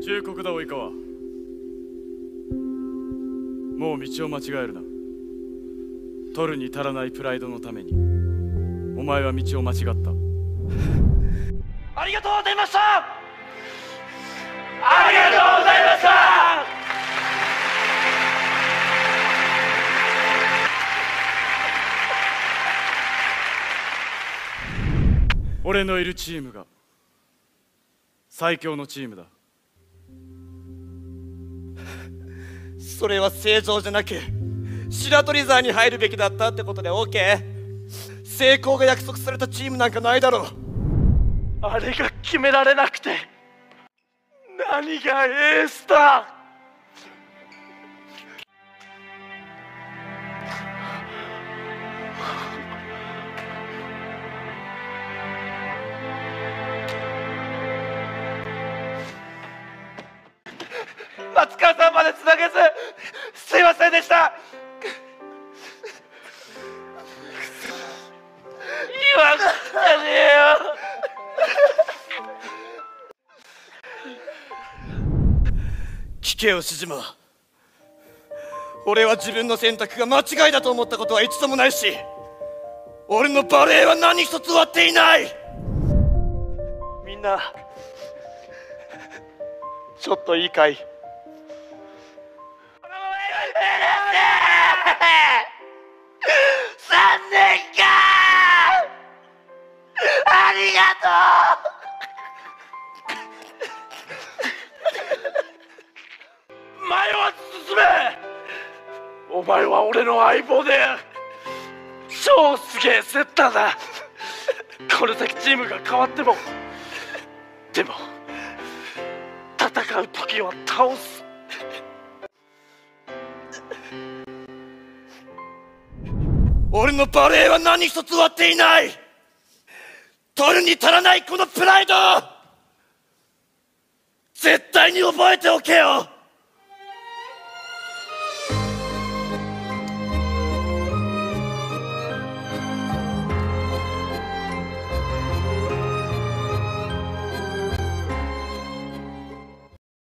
忠告だ及川、もう道を間違えるな。取るに足らないプライドのためにお前は道を間違った。 ありがとうございました。ありがとうございました。 俺のいるチームが最強のチームだ。 それは正常じゃなく白鳥沢に入るべきだったってことで OK。 成功が約束されたチームなんかないだろう。あれが決められなくて何がエースだ。松川さんまでつなげずすいませんでした。言わんじゃねえよ。聞けよ静馬、俺は自分の選択が間違いだと思ったことは一度もないし、俺のバレエは何一つ終わっていない。みんなちょっといいかい。3年間ありがとう。前は進め。お前は俺の相棒で超すげえセッターだ。この先チームが変わってもでも戦う時は倒す。俺のバレエは何一つ終わっていない。取るに足らないこのプライド絶対に覚えておけよ。